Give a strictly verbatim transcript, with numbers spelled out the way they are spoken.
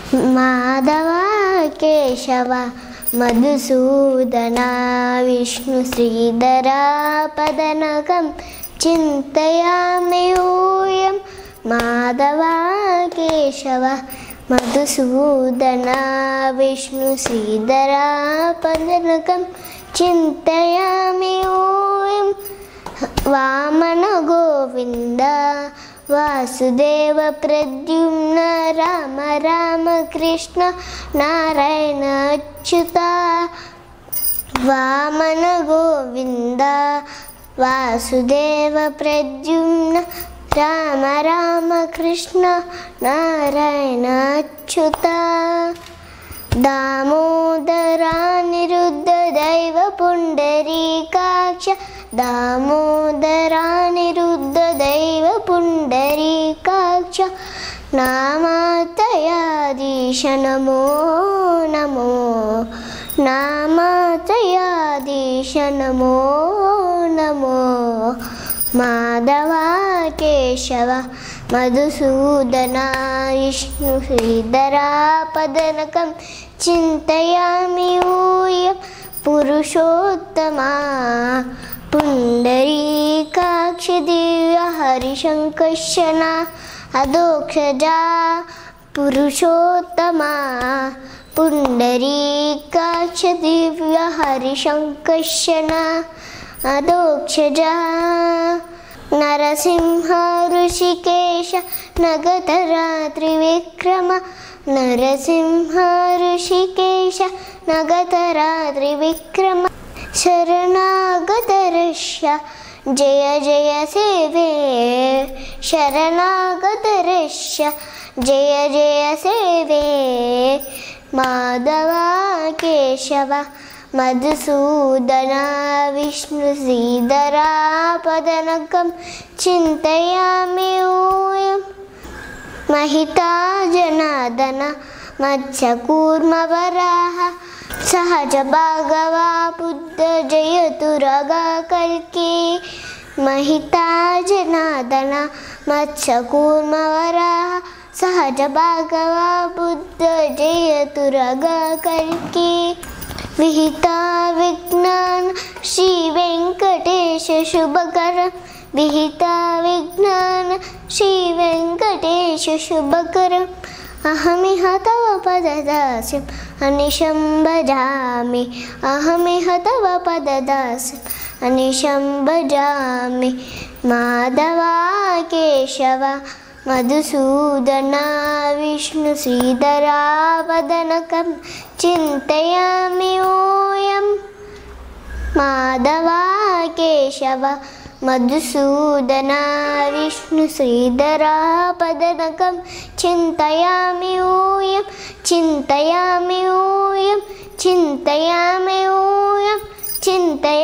माधव केशव मधुसूदन विष्णु श्रीधर पदनकं चिन्तयामि यूयं माधव केशव मधुसूदन विष्णु श्रीधर पदनकं चिन्तयामि यूयं वामन गोविन्द वासुदेव प्रद्युम्न राम राम कृष्ण नारायण अच्युता वामन गोविन्द वासुदेव प्रद्युम्न राम राम कृष्ण नारायण अच्युता दामोदरानिरुद्ध दैव पुण्डरीकाक्ष दामोदरानिरुद्ध दैव पुण्डरीकाक्ष नामात्रयाधीश नमो नमो नामात्रयाधीश नमो नमो माधव केशव मधुसूदन विष्णु श्रीधर पदनकं चिन्तयामि यूयं पुरुषोत्तमा पुण्डरीकाक्ष दिव्य हरिशङ्कर्षणा अधोक्षजा पुरुषोत्तमा पुण्डरीकाक्ष दिव्य हरिशङ्कर्षणा अधोक्षजा नरसिंह ऋषिकेश नगतरात्रिविक्रम नरसिंह ऋषिकेश नगतरात्रिविक्रम शरणागतरक्ष जय जय सेवे शरणागतरक्ष जय जय सेवे माधव केशव मधुसूदन विष्णु श्रीधर पदनकं चिन्तयामि यूयं महिता जनार्दन मत्स्यकूर्मवराह सहज भागवा बुद्ध जयतु रगा कल्की महिता जनार्दन मत्स्यकूर्मवराह सहज भागवा बुद्ध जयतु रगा कल्की विहिता विज्ञान श्री वेंकटेश शुभकर विहिता विज्ञान श्री वेंकटेश शुभकर अहमिह तव पददास्यम् अनिशं भजामि अहमिह तव पददास्यम् अनिशं भजामि माधव केशव मधुसूदन विष्णु श्रीधर पदनकं चिन्तयामि यूयं माधव केशव मधुसूदन विष्णु श्रीधर पदनकं चिन्तयामि यूयं चिन्तयामि यूयं चिन्तयामि यूयं चिन्तयामि